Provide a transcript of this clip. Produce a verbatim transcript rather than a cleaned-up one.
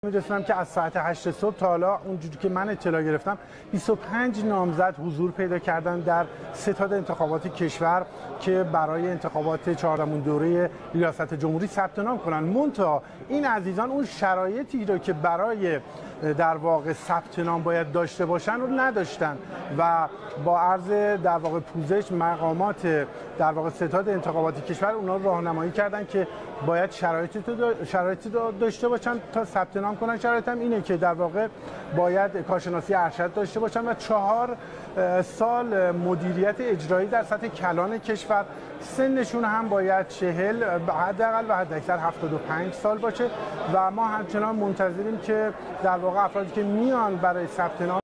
می‌رسونم که از ساعت هشت صبح تا حالا اونجوری که من اطلاع گرفتم بیست و پنج نامزد حضور پیدا کردن در ستاد انتخابات کشور که برای انتخابات چهاردهمین دوره ریاست جمهوری ثبت نام کنن. منتها این عزیزان اون شرایطی رو که برای در واقع ثبت نام باید داشته باشن رو نداشتن و با عرض در واقع پوزش مقامات در واقع ستاد انتخاباتی کشور اونا راهنمایی کردن که باید شرایطی تو شرایطی داشته باشن تا ثبت نام کنن. شرایط هم اینه که در واقع باید کارشناسی ارشد داشته باشن و چهار سال مدیریت اجرایی در سطح کلان کشور. سنشون هم باید چهل حداقل و حداکثر هفتاد و پنج سال باشه و ما همچنان منتظریم که در واقع افرادی که میان برای ثبت نام